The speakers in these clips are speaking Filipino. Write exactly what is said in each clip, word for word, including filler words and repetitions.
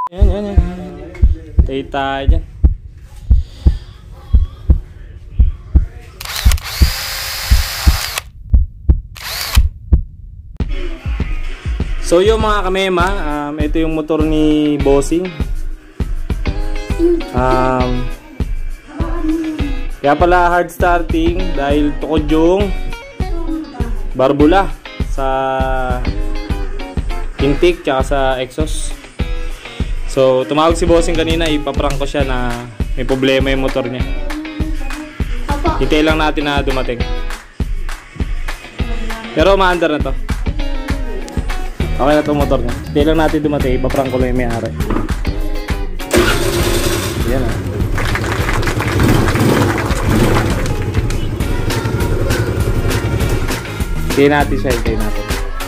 Yan, yan, yan. Tay tayo dyan. So yung mga kamema, um, ito yung motor ni Bossing. Um, kaya pala hard starting dahil tukod yung barbula sa intake tsaka sa exhaust. So tumawag si Bossing kanina, ipaprank ko siya na may problema yung motor niya. Hintay lang natin na dumating. Pero maandar na to. Okay na itong motor niya. Hintay lang natin dumating, ipaprank ko lang yung may-ari. Yan ah. Hintayin natin siya, hintayin natin.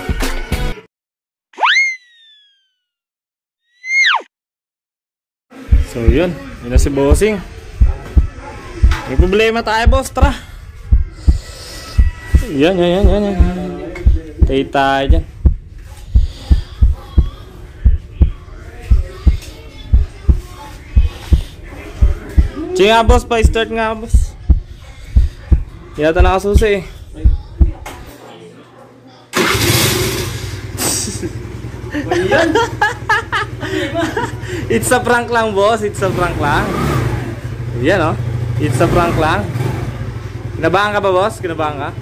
So yun, yun na si Bossing. May problema tayo, boss, tara. Yan, yan, yan, yan, yan. Tayo tayo dyan. Sige nga, boss, pa-start nga, boss. Yata nakasusi eh. It's a prank lang, boss. It's a prank lang. Yan oh. It's a prank lang. Kinabahan ka ba, boss? Kinabahan ka?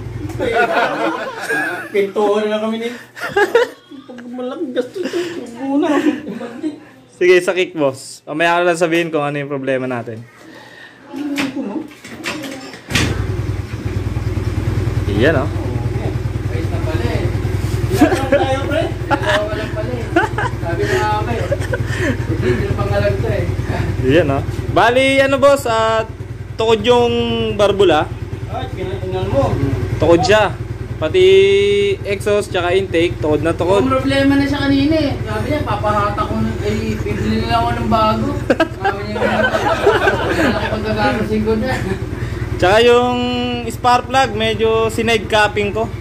Pintuan na kami nito. Pag malaking gasto ito, muna. Sige, sa kick, boss. Mamaya ka lang sabihin kung ano yung problema natin. Yan oh. Ayos na pala eh. Ilan tayo, pre? Walang pala eh. Sabi na nga kayo. Hindi na pangalag to eh. Yan oh. Bali, ano boss, at uh, tukod yung barbula. Ay, kinatingnan mo. Tukod siya. Pati exhaust tsaka intake, tukod na tukod. Kung problema na siya kanina eh. Sabi niya, papahata ko na, ay, bibili nila ako ng bago. Sabi niya, wala na pagkagagasin ko na. Tsaka yung spark plug, medyo sinide capping ko.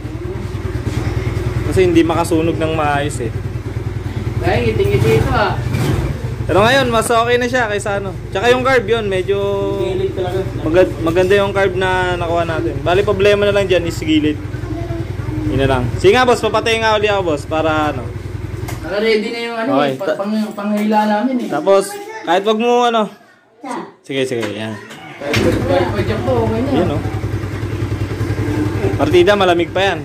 Kasi hindi makasunog ng maayos eh. Dahil ngiting-ngiti ito ah. Pero ngayon, mas okay na siya kaysa ano. Tsaka yung carb yun, medyo maganda, maganda yung carb na nakuha natin. Bali, problema na lang dyan is gilid. Yun na lang. Sige nga boss, papatayin nga ulit ako boss para ano. Naka-ready na yung ano Okay. eh, pang, panghila namin eh. Tapos, kahit wag mo ano. Sige, sige, yan. Kahit padyak po, okay na. Yan o. Partida, malamig pa yan.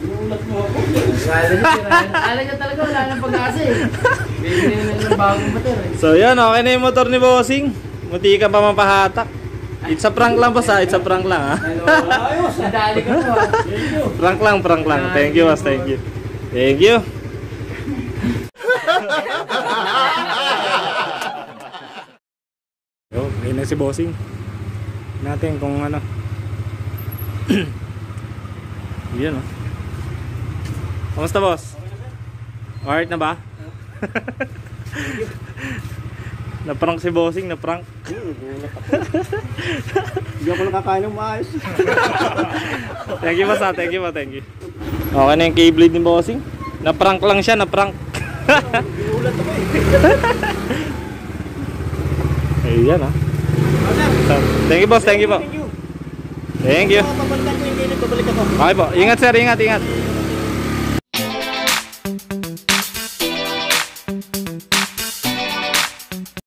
Alam niya talaga, wala nang pag-asa eh. Bibili nila ng bagong motor eh. So yan, okay na yung motor ni Bossing. Munti ka pa mapahatak. It's a prank lang boss ha, it's a prank lang ha. Ayos, Nadali ka po ah. Prank lang, prank lang. Thank you boss, thank you. Thank you. Yo, ayun na si Bossing. Natin kung ano. Yan o. Kamusta boss? Alright na ba? Na-prank si Bossing, na-prank. Hindi ako nakakain ng maayos. Thank you boss ha, thank you po, thank you. Okay na yung K-blade ni Bossing. Na-prank lang siya, na-prank. Ulat ako eh. Ayan ha. Thank you boss, thank you po. Thank you. Babalik ako yung gilid, babalik ako. Okay po, ingat sir, ingat, ingat.